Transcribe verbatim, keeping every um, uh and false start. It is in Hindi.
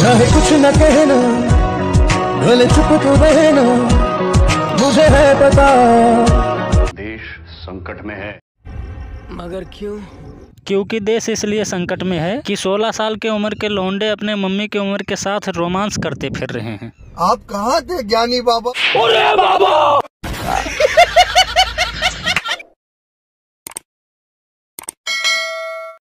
चाहे कुछ न कहना, भले चुप तो रहना, मुझे है पता देश संकट में है। मगर क्यों? क्योंकि देश इसलिए संकट में है कि सोलह साल की उम्र के लौंडे अपने मम्मी की उम्र के साथ रोमांस करते फिर रहे हैं। आप कहाँ थे ज्ञानी बाबा? अरे बाबा!